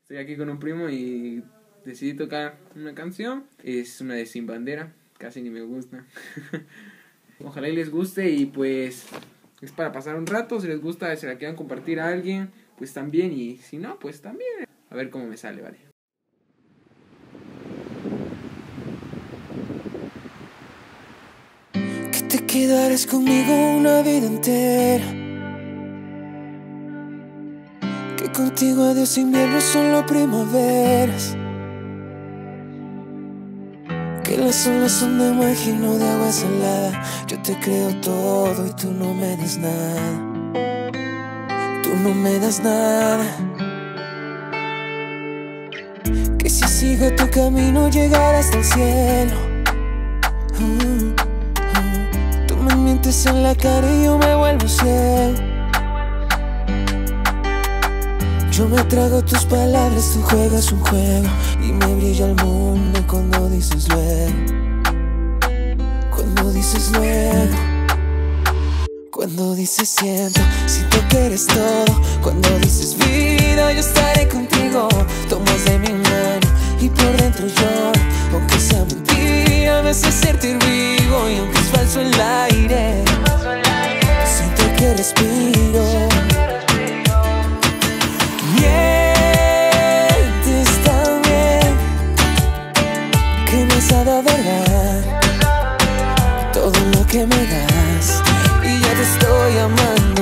Estoy aquí con un primo y decidí tocar una canción. Es una de Sin Bandera, casi ni me gusta. Ojalá y les guste y pues es para pasar un rato. Si les gusta, si la quieran compartir a alguien, pues también. Y si no, pues también. A ver cómo me sale, vale. Que te quedarás conmigo una vida entera. Que contigo adiós invierno, solo primaveras. Que las olas son de magia y no de agua salada. Yo te creo todo y tú no me das nada. Tú no me das nada. Que si sigo tu camino llegaré hasta el cielo. Tú me mientes en la cara y yo me vuelvo ciego. Yo me trago tus palabras, tú juegas un juego y me brilla el mundo cuando dices luego. Cuando dices luego. Cuando dices siento que eres todo. Cuando dices vida, yo estaré contigo. Tomas de mi mano y por dentro lloro. Aunque sea mentira, me hace sentir vivo. Y aunque es falso el aire, siento que respiro. Mientes tan bien que me sabe a verdad todo lo que me das. Y ya te estoy amando.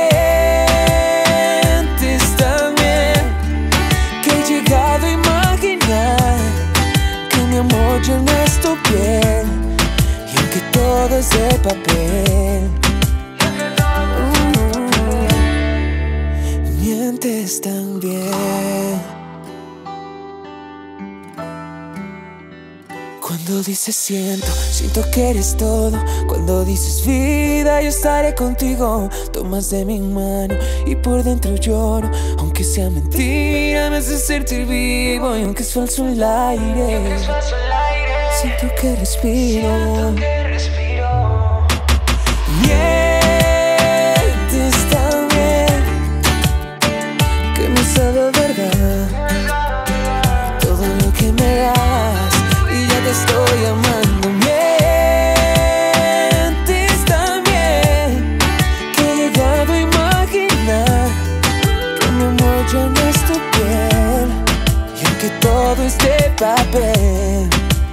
Mientes tan bien que he llegado a imaginar que mi amor ya no es tu piel. Y aunque todo es de papel, mientes tan bien. Cuando dices siento que eres todo. Cuando dices vida, yo estaré contigo. Tomas de mi mano y por dentro lloro. Aunque sea mentira, me hace sentir vivo. Y aunque es falso el aire, siento que respiro. Mientes tan bien que me sabe a verdad todo lo que me das. Y ya te estoy amando. Mientes tan bien que he llegado a imaginar que mi amor ya no es tu piel. Y aunque todo es de papel,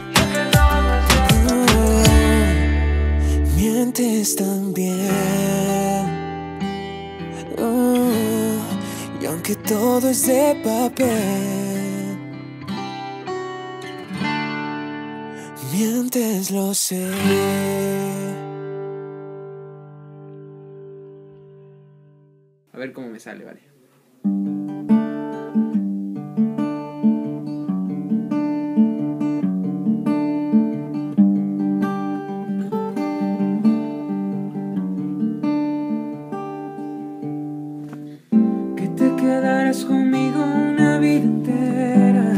mientes tan bien. Y aunque todo es de papel, mientes, lo sé. A ver cómo me sale, vale. Que te quedarás conmigo una vida entera.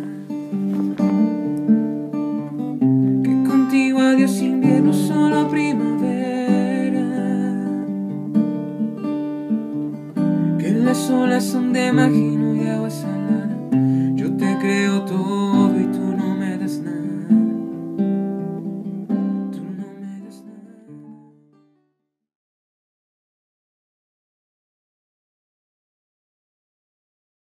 Que contigo adiós invierno, solo primavera. Que las olas son de magia y no de agua salada.